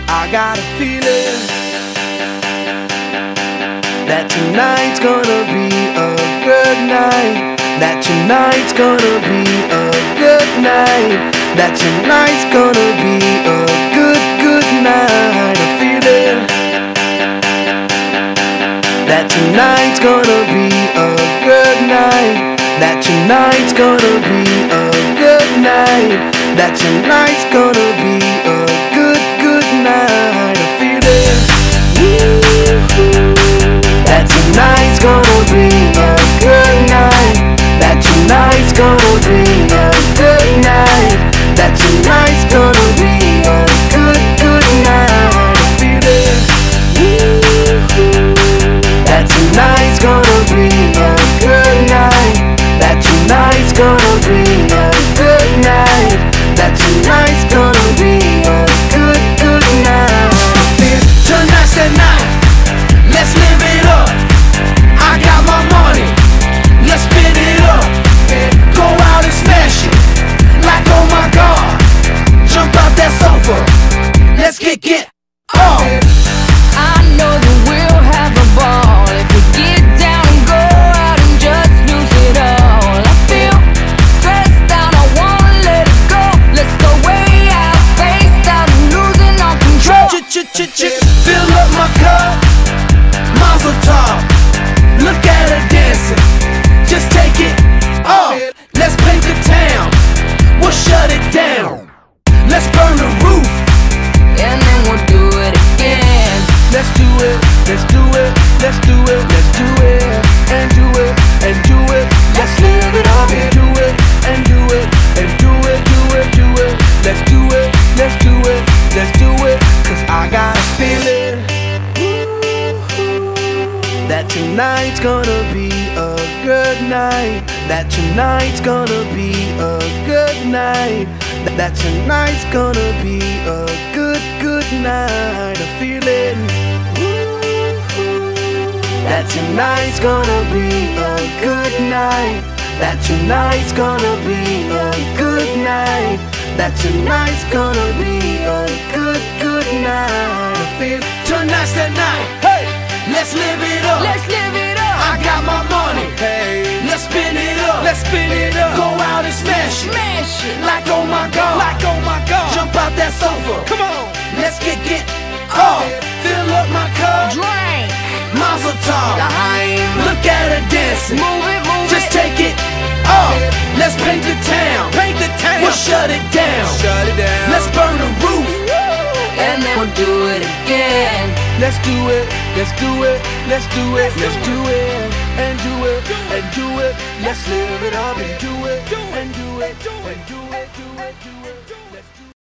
I got a feeling that tonight's gonna be a good night. That tonight's gonna be a good night. That tonight's gonna be a good night. A feeling that tonight's gonna be a good night. That tonight's gonna be a good night. That tonight's gonna be a good night. A feeling that tonight's gonna be a good night. That tonight's gonna be a good night. That tonight's gonna be a good night. A feeling that tonight's gonna be a good night. That tonight's gonna be a good night. That tonight's gonna be a good night. Tonight's the night, let's live it up. I got my money, let's spin it up. Go out and smash it, like oh my God. Jump out that sofa, let's get off. I know that we'll have a ball if we get down and go out and just lose it all. I feel stressed out, I wanna let it go. Let's go way out, spaced out and losing all control. Fill up my cup, Mazel tov. Look at her dancing, just take it off. Let's paint the town, we'll shut it down. Let's burn the roof, And then we'll do it again. let's do it, let's do it, let's do it, let's do it, and do it, and do it. Let's live it up and do it, and do it, and do it, do it, do it. Let's do it, let's do it, let's do it. Cause I got a feeling that tonight's gonna be a good night. That tonight's gonna be a good night. That tonight's gonna be a good night. A feeling that tonight's gonna be a good night. That tonight's gonna be a good night. That tonight's gonna be a good night. I feel tonight's the night. Hey, let's live it up. Let's live it up. I got my money. Hey, let's spin it up. Let's spin it up. Go out and smash it. Smash it. Like oh my God. Like oh my God. Jump out that sofa. Come on. Let's get off. Fill up my cup. Drink. Mazel tov. Look at her dancing. Move it, move Just it. take it off. Let's paint the town. Paint the town. We'll shut it down. Shut it down. Let's burn the roof. And then we'll do it again. Let's do it. Let's do it. Let's do it. Let's do it. And do it. And do it. Let's live it up and do it. And do it. And do it. Do it. Do it.